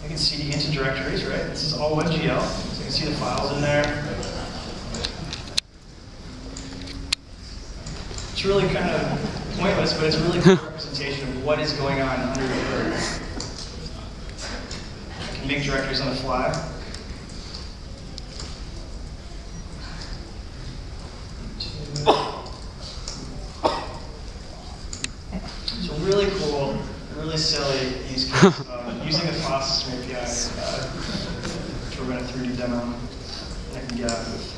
You can see into directories, right? This is all WebGL, so you can see the files in there. It's really kind of pointless, but it's a really good representation of what is going on under the hood. I can make directories on the fly. So really cool, really silly use case of using the file system API to run a 3D demo. And I can get out with